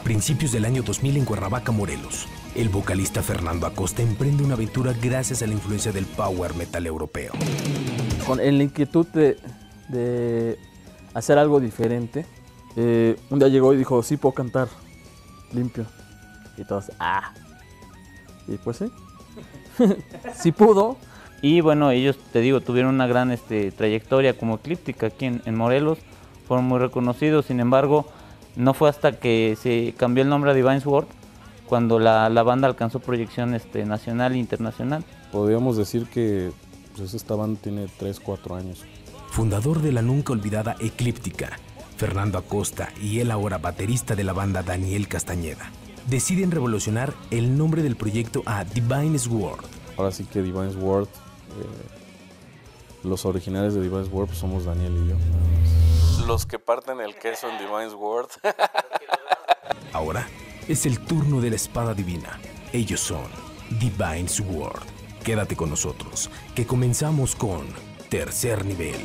principios del año 2000 en Cuernavaca, Morelos, el vocalista Fernando Acosta emprende una aventura gracias a la influencia del power metal europeo. Con la inquietud de hacer algo diferente, un día llegó y dijo, sí puedo cantar limpio. Y todos, ¡ah! Y pues sí, sí pudo. Y bueno, ellos, te digo, tuvieron una gran trayectoria como Eclíptica aquí en Morelos, fueron muy reconocidos. Sin embargo, no fue hasta que se cambió el nombre a Divine Sword cuando la banda alcanzó proyección nacional e internacional. Podríamos decir que pues, esta banda tiene 3, 4 años. Fundador de la nunca olvidada Eclíptica, Fernando Acosta y el ahora baterista de la banda Daniel Castañeda deciden revolucionar el nombre del proyecto a Divine Sword. Ahora sí que Divine Sword, los originales de Divine Sword pues somos Daniel y yo. Los que parten el queso en Divine Sword. Ahora es el turno de la espada divina. Ellos son Divine Sword. Quédate con nosotros, que comenzamos con Tercer Nivel.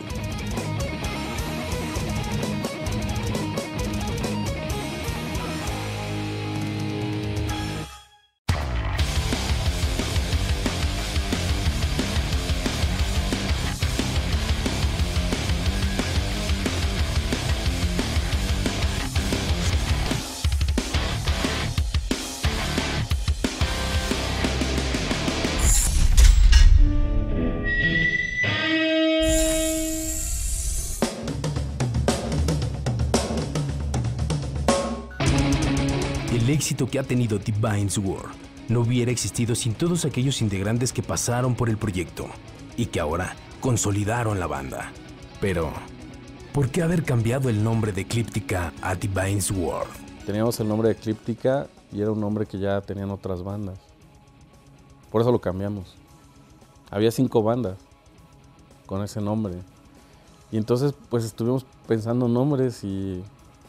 El éxito que ha tenido Divine Sword no hubiera existido sin todos aquellos integrantes que pasaron por el proyecto y que ahora consolidaron la banda. Pero, ¿por qué haber cambiado el nombre de Eclíptica a Divine Sword? Teníamos el nombre de Eclíptica y era un nombre que ya tenían otras bandas. Por eso lo cambiamos. Había 5 bandas con ese nombre. Y entonces pues estuvimos pensando nombres y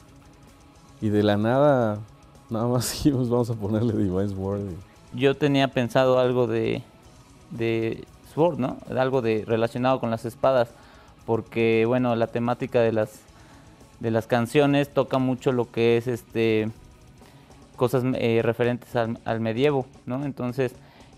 de la nada más dijimos vamos a ponerle Divine Sword. Yo tenía pensado algo de Sword, ¿no? Algo relacionado con las espadas, porque bueno, la temática de las canciones toca mucho lo que es cosas referentes al medievo, ¿no? Entonces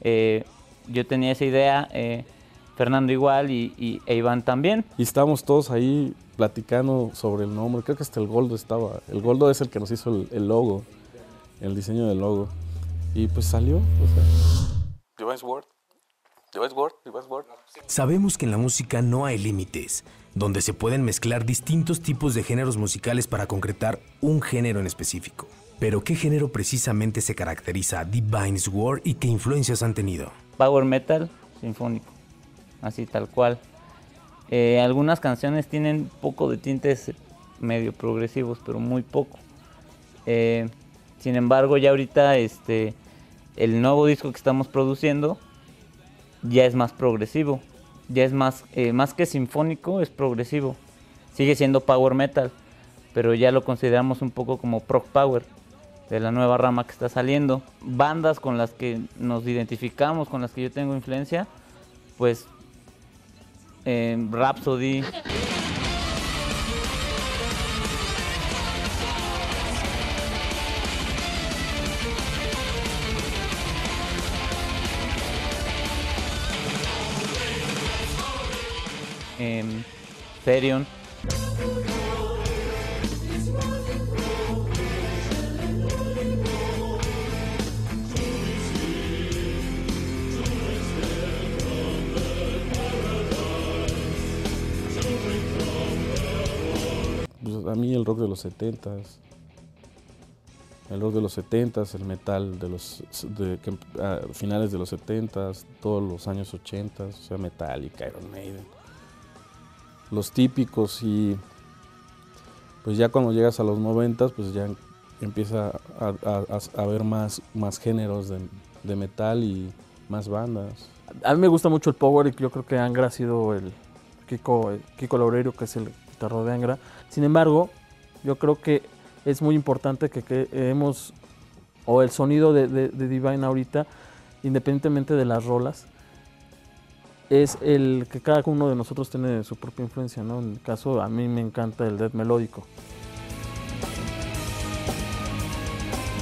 yo tenía esa idea, Fernando igual e Iván también. Y estábamos todos ahí platicando sobre el nombre, creo que hasta el Goldo estaba. El Goldo es el que nos hizo el logo, el diseño del logo. Y pues salió, o sea, Divine Sword, Divine Sword, Divine Sword. Sabemos que en la música no hay límites, donde se pueden mezclar distintos tipos de géneros musicales para concretar un género en específico. Pero ¿qué género precisamente se caracteriza a Divine Sword y qué influencias han tenido? Power metal sinfónico, así tal cual. Algunas canciones tienen poco de tintes medio progresivos, pero muy poco. Sin embargo, ya ahorita el nuevo disco que estamos produciendo ya es más progresivo, ya es más que sinfónico, es progresivo. Sigue siendo power metal, pero ya lo consideramos un poco como prog power, de la nueva rama que está saliendo. Bandas con las que nos identificamos, con las que yo tengo influencia, pues Rhapsody, Therion. Pues a mí el rock de los 70s, el metal finales de los 70s, todos los años 80s, o sea, Metallica, Iron Maiden, los típicos. Y pues ya cuando llegas a los 90s, pues ya empieza a haber más géneros de metal y más bandas. A mí me gusta mucho el power y yo creo que Angra ha sido el Kiko Loureiro, que es el guitarro de Angra. Sin embargo, yo creo que es muy importante que el sonido de Divine ahorita, independientemente de las rolas, es el que cada uno de nosotros tiene su propia influencia, ¿no? En el caso, a mí me encanta el death melódico.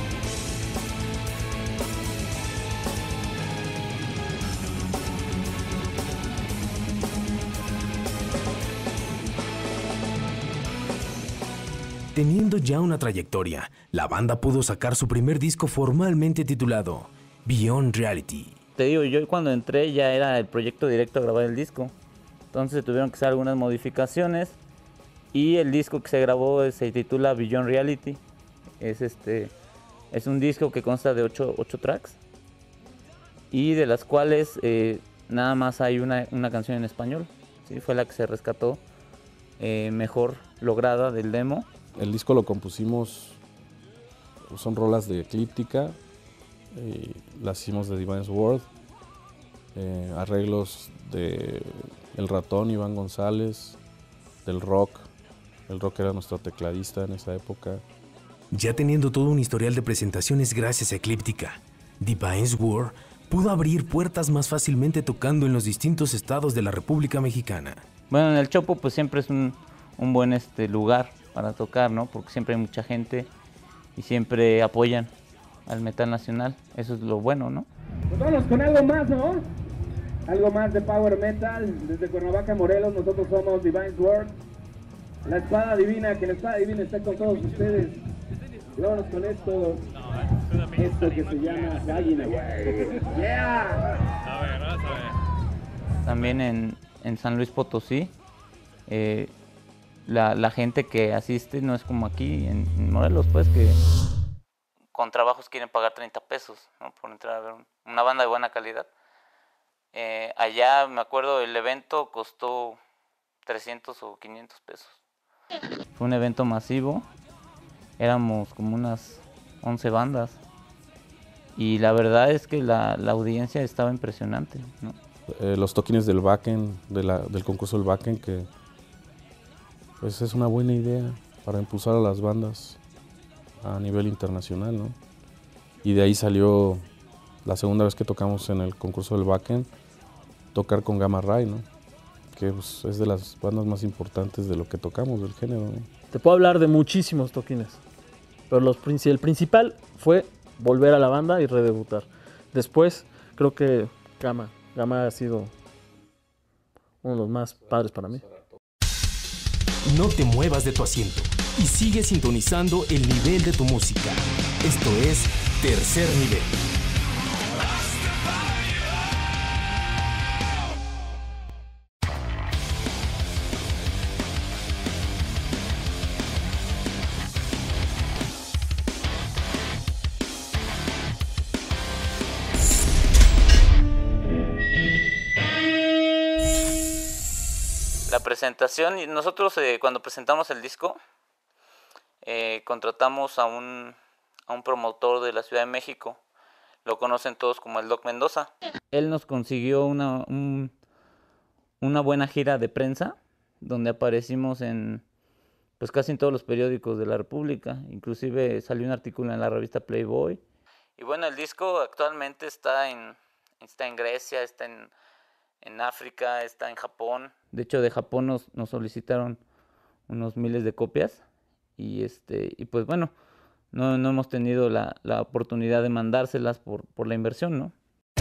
Teniendo ya una trayectoria, la banda pudo sacar su primer disco formalmente titulado Beyond Reality. Te digo, yo cuando entré ya era el proyecto directo a grabar el disco. Entonces se tuvieron que hacer algunas modificaciones y el disco que se grabó se titula Beyond Reality. Es un disco que consta de 8 tracks y de las cuales nada más hay una canción en español. ¿Sí? Fue la que se rescató mejor lograda del demo. El disco lo compusimos, son rolas de Eclíptica, las hicimos de Divine's World, arreglos de El Ratón, Iván González, del rock. El rock era nuestro tecladista en esa época. Ya teniendo todo un historial de presentaciones gracias a Eclíptica, Divine's World pudo abrir puertas más fácilmente tocando en los distintos estados de la República Mexicana. Bueno, en el Chopo pues siempre es un buen lugar para tocar, ¿no? Porque siempre hay mucha gente y siempre apoyan al metal nacional. Eso es lo bueno, ¿no? Pues vamos con algo más, ¿no? Algo más de power metal. Desde Cuernavaca, Morelos, nosotros somos Divine's World. La espada divina, que la espada divina está con todos ustedes. Y vámonos con esto. Esto que se llama Águila. Yeah. También en San Luis Potosí, la gente que asiste no es como aquí en Morelos, pues que con trabajos quieren pagar 30 pesos, ¿no? Por entrar a ver una banda de buena calidad. Allá me acuerdo el evento costó 300 o 500 pesos. Fue un evento masivo, éramos como unas 11 bandas y la verdad es que la audiencia estaba impresionante, ¿no? Los toquines del Backen, del concurso del Backen, que pues es una buena idea para impulsar a las bandas a nivel internacional, ¿no? Y de ahí salió la segunda vez que tocamos en el concurso del Backen, tocar con Gamma Ray, ¿no? Que pues, es de las bandas más importantes de lo que tocamos, del género, ¿no? Te puedo hablar de muchísimos toquines, pero el principal fue volver a la banda y redebutar. Después, creo que Gamma ha sido uno de los más padres para mí. No te muevas de tu asiento y sigue sintonizando el nivel de tu música. Esto es Tercer Nivel. La presentación, y nosotros cuando presentamos el disco contratamos a un promotor de la Ciudad de México, lo conocen todos como el Doc Mendoza. Él nos consiguió una buena gira de prensa donde aparecimos en pues casi en todos los periódicos de la República, inclusive salió un artículo en la revista Playboy. Y bueno, el disco actualmente está en Grecia, está en África, está en Japón. De hecho, de Japón nos solicitaron unos miles de copias y pues bueno, no hemos tenido la oportunidad de mandárselas por la inversión, ¿no?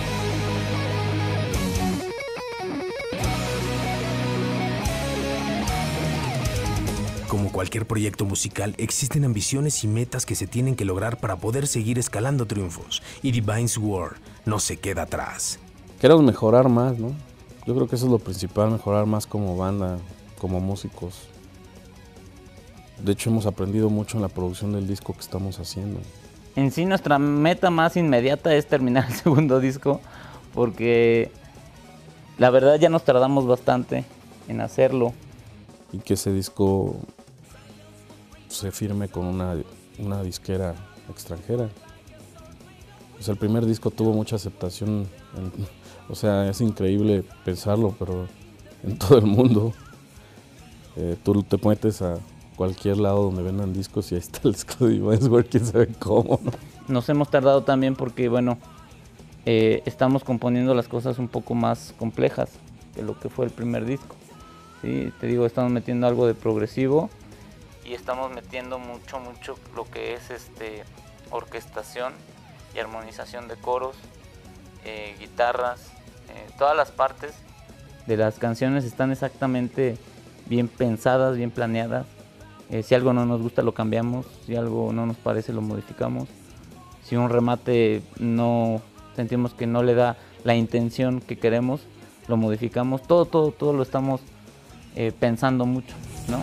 Como cualquier proyecto musical, existen ambiciones y metas que se tienen que lograr para poder seguir escalando triunfos, y Divine's World no se queda atrás. Queremos mejorar más, ¿no? Yo creo que eso es lo principal, mejorar más como banda, como músicos. De hecho, hemos aprendido mucho en la producción del disco que estamos haciendo. En sí, nuestra meta más inmediata es terminar el segundo disco, porque la verdad ya nos tardamos bastante en hacerlo. Y que ese disco se firme con una disquera extranjera. Pues el primer disco tuvo mucha aceptación, o sea, es increíble pensarlo, pero en todo el mundo. Tú te metes a cualquier lado donde vendan discos y ahí está el disco de Divine's World, quién sabe cómo, ¿no? Nos hemos tardado también porque, bueno, estamos componiendo las cosas un poco más complejas que lo que fue el primer disco. Sí, te digo, estamos metiendo algo de progresivo y estamos metiendo mucho lo que es orquestación y armonización de coros, guitarras, todas las partes de las canciones están exactamente bien pensadas, bien planeadas Si algo no nos gusta lo cambiamos, si algo no nos parece lo modificamos. Si un remate no sentimos que no le da la intención que queremos, lo modificamos. Todo lo estamos pensando mucho, ¿no?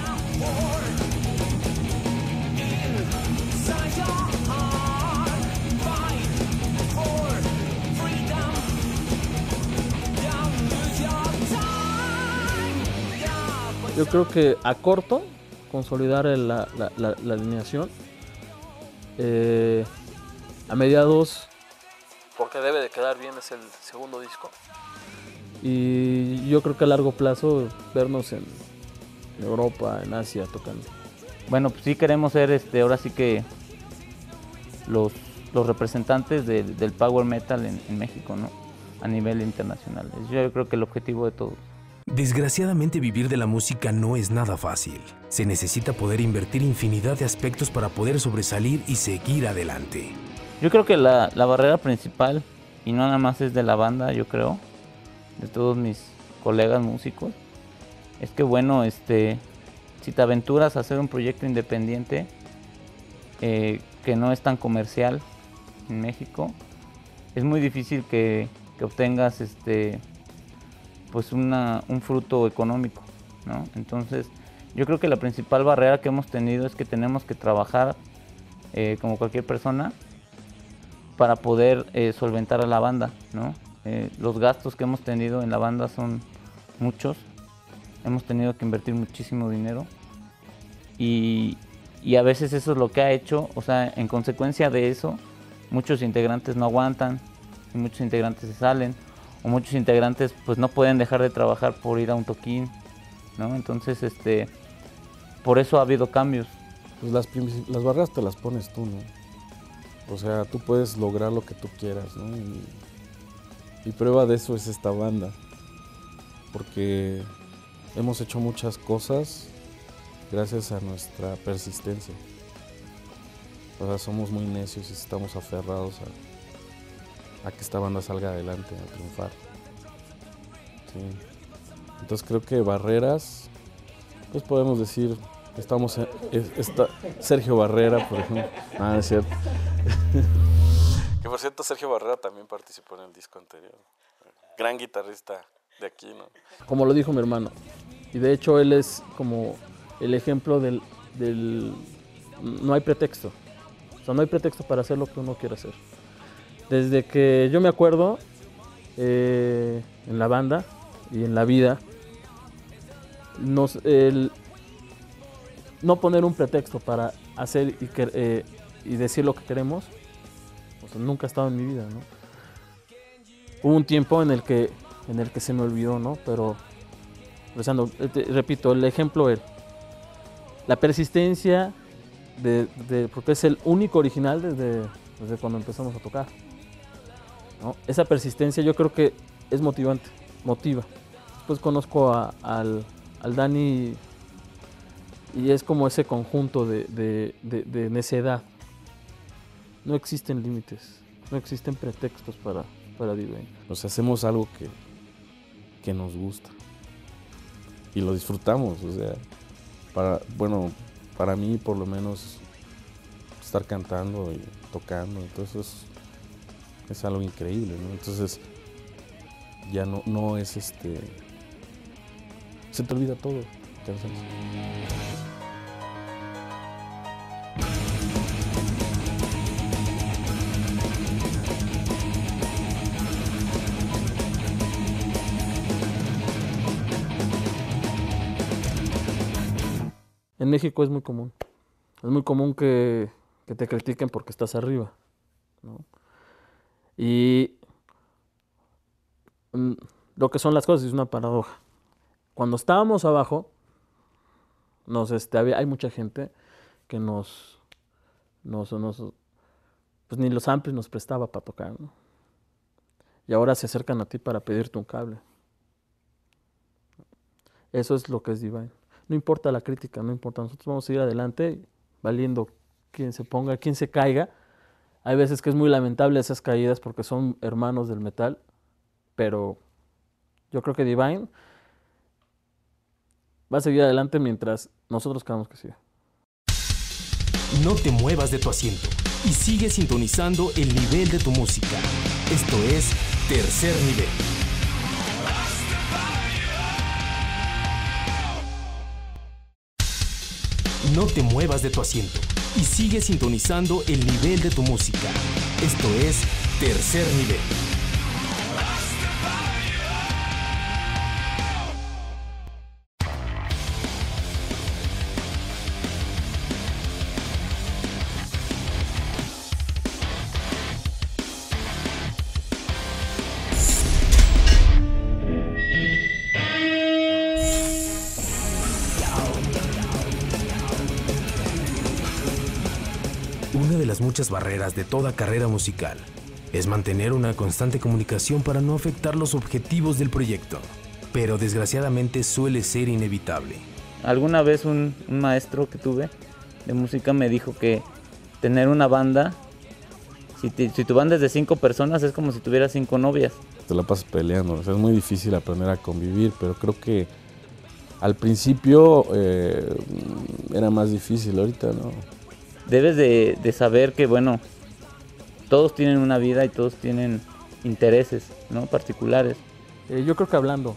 Yo creo que a corto, consolidar la alineación. A mediados, porque debe de quedar bien, es el segundo disco. Y yo creo que a largo plazo vernos en Europa, en Asia, tocando. Bueno, pues sí queremos ser ahora sí que los representantes del power metal en México, ¿no? A nivel internacional. Yo creo que el objetivo de todos. Desgraciadamente vivir de la música no es nada fácil. Se necesita poder invertir infinidad de aspectos para poder sobresalir y seguir adelante. Yo creo que la barrera principal, y no nada más es de la banda, yo creo, de todos mis colegas músicos, es que bueno, si te aventuras a hacer un proyecto independiente que no es tan comercial en México, es muy difícil que obtengas pues un fruto económico, ¿no? Entonces, yo creo que la principal barrera que hemos tenido es que tenemos que trabajar como cualquier persona para poder solventar a la banda, ¿no? Los gastos que hemos tenido en la banda son muchos, hemos tenido que invertir muchísimo dinero y a veces eso es lo que ha hecho, o sea, en consecuencia de eso, muchos integrantes no aguantan y muchos integrantes se salen, o muchos integrantes pues no pueden dejar de trabajar por ir a un toquín, ¿no? Entonces, por eso ha habido cambios. Pues las barreras te las pones tú, ¿no? O sea, tú puedes lograr lo que tú quieras, ¿no? Y prueba de eso es esta banda, porque hemos hecho muchas cosas gracias a nuestra persistencia. O sea, somos muy necios y estamos aferrados a que esta banda salga adelante, a triunfar. Sí. Entonces creo que barreras, pues podemos decir, Sergio Barrera, por ejemplo. Ah, es cierto. Que por cierto, Sergio Barrera también participó en el disco anterior. Gran guitarrista de aquí, ¿no? Como lo dijo mi hermano, y de hecho él es como el ejemplo del no hay pretexto. O sea, no hay pretexto para hacer lo que uno quiere hacer. Desde que yo me acuerdo, en la banda y en la vida, no poner un pretexto para hacer y decir lo que queremos, o sea, nunca ha estado en mi vida, ¿no? Hubo un tiempo en el que se me olvidó, ¿no? Pero, repito, el ejemplo es la persistencia, porque es el único original desde cuando empezamos a tocar, ¿no? Esa persistencia yo creo que es motiva. Después conozco al Dani y es como ese conjunto de necedad. No existen límites, no existen pretextos para Divine. O sea, hacemos algo que nos gusta y lo disfrutamos, o sea, para mí por lo menos estar cantando y tocando, entonces es algo increíble, ¿no? Entonces ya no es se te olvida todo. En México es muy común. Es muy común que te critiquen porque estás arriba, ¿no? Y lo que son las cosas es una paradoja. Cuando estábamos abajo, hay mucha gente que pues ni los amplis nos prestaba para tocar, ¿no? Y ahora se acercan a ti para pedirte un cable. Eso es lo que es Divine. No importa la crítica, no importa. Nosotros vamos a ir adelante, valiendo quien se ponga, quien se caiga. Hay veces que es muy lamentable esas caídas porque son hermanos del metal, pero yo creo que Divine va a seguir adelante mientras nosotros queramos que siga. No te muevas de tu asiento y sigue sintonizando el nivel de tu música. Esto es Tercer Nivel. No te muevas de tu asiento y sigue sintonizando el nivel de tu música. Esto es Tercer Nivel. Una de las muchas barreras de toda carrera musical es mantener una constante comunicación para no afectar los objetivos del proyecto, pero desgraciadamente suele ser inevitable. Alguna vez un maestro que tuve de música me dijo que tener una banda, si tu banda es de 5 personas, es como si tuvieras 5 novias. Te la pasas peleando, o sea, es muy difícil aprender a convivir, pero creo que al principio era más difícil, ahorita no. Debes de saber que, bueno, todos tienen una vida y todos tienen intereses, ¿no?, particulares. Yo creo que hablando.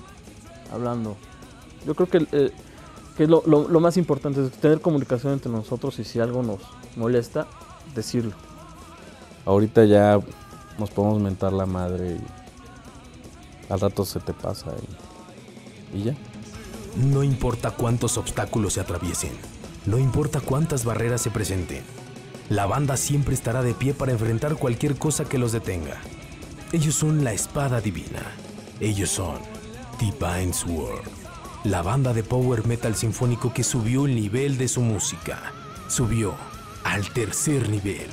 Yo creo que lo más importante es tener comunicación entre nosotros y si algo nos molesta, decirlo. Ahorita ya nos podemos mentar la madre y al rato se te pasa y ya. No importa cuántos obstáculos se atraviesen, no importa cuántas barreras se presenten, la banda siempre estará de pie para enfrentar cualquier cosa que los detenga. Ellos son la espada divina. Ellos son Divine Sword, la banda de power metal sinfónico que subió el nivel de su música. Subió al tercer nivel.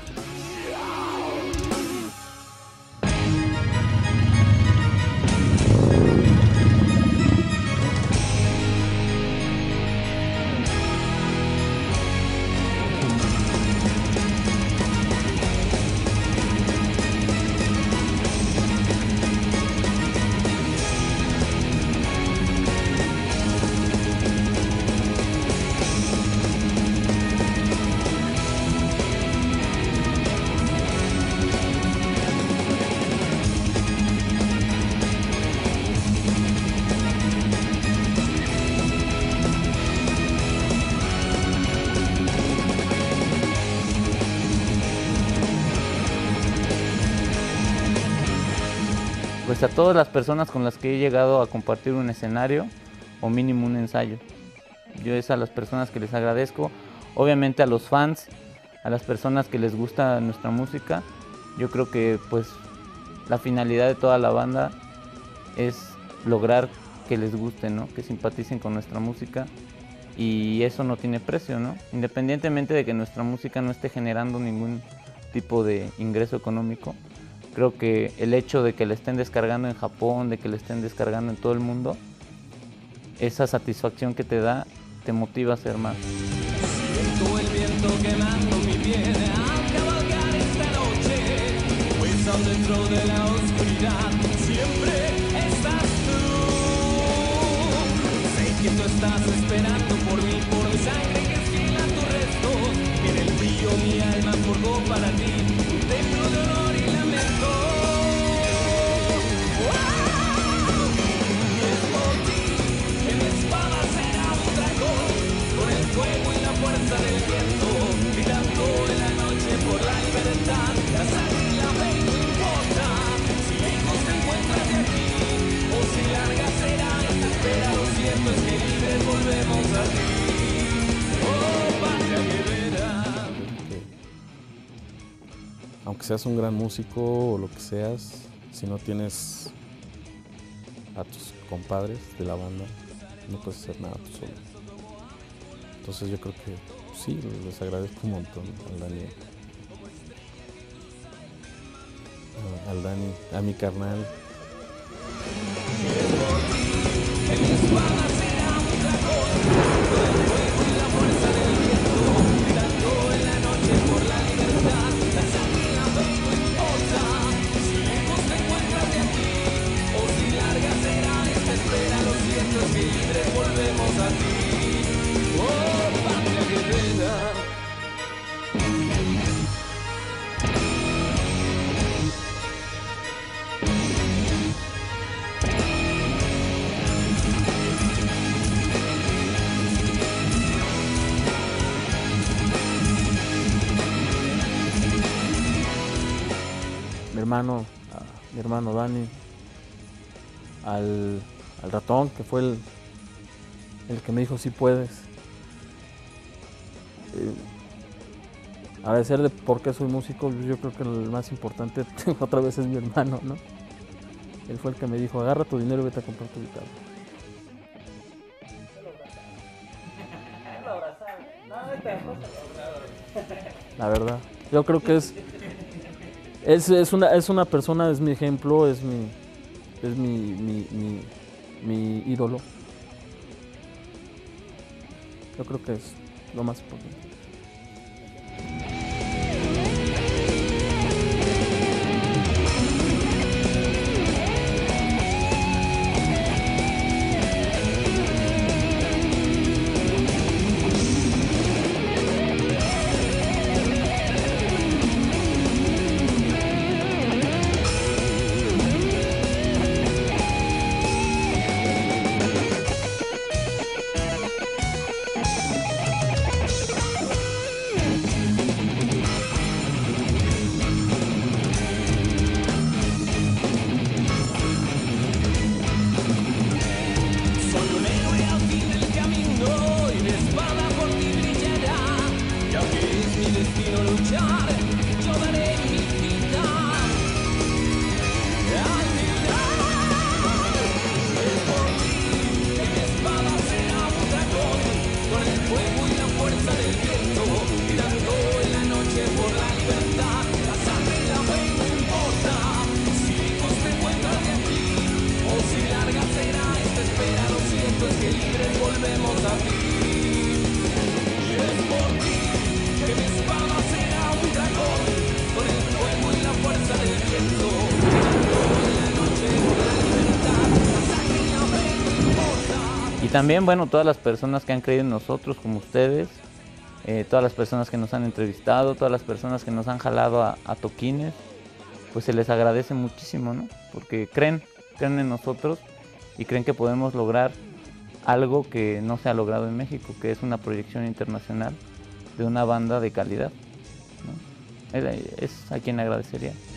Pues a todas las personas con las que he llegado a compartir un escenario o mínimo un ensayo. Yo es a las personas que les agradezco, obviamente a los fans, a las personas que les gusta nuestra música. Yo creo que pues la finalidad de toda la banda es lograr que les guste, ¿no?, que simpaticen con nuestra música, y eso no tiene precio, ¿no? Independientemente de que nuestra música no esté generando ningún tipo de ingreso económico. Creo que el hecho de que la estén descargando en Japón, de que la estén descargando en todo el mundo, esa satisfacción que te da, te motiva a hacer más. Siento el viento quemando mi piel al cabalgar esta noche, pues aún dentro de la oscuridad siempre estás tú. Sé que tú estás esperando por mí, por mi sangre que es fiel a tu resto. En el brillo mi alma forjó para ti, un templo de honor y lamento. Y es por ti que mi espada será un dragón, con el fuego y la fuerza del viento, gritando en la noche por la libertad. La sangre y la fe no importa, si lejos te encuentras de aquí, o si larga será esta espera. Lo cierto es que libres volvemos a ti. Oh, patria guerrera. Aunque seas un gran músico o lo que seas, si no tienes a tus compadres de la banda, no puedes hacer nada tú solo. Entonces yo creo que sí, les agradezco un montón al Dani, a mi carnal. Volvemos a mi hermano Dani, al ratón, que fue el que me dijo sí puedes. Agradecer de por qué soy músico, yo creo que el más importante otra vez es mi hermano, ¿no? Él fue el que me dijo, agarra tu dinero y vete a comprar tu guitarra. La verdad, yo creo que es una persona, es mi ejemplo, es mi ídolo. Yo creo que es lo más importante. Y también, bueno, todas las personas que han creído en nosotros, como ustedes, todas las personas que nos han entrevistado, todas las personas que nos han jalado a toquines, pues se les agradece muchísimo, ¿no? Porque creen en nosotros y creen que podemos lograr algo que no se ha logrado en México, que es una proyección internacional de una banda de calidad, ¿no? Es a quien agradecería.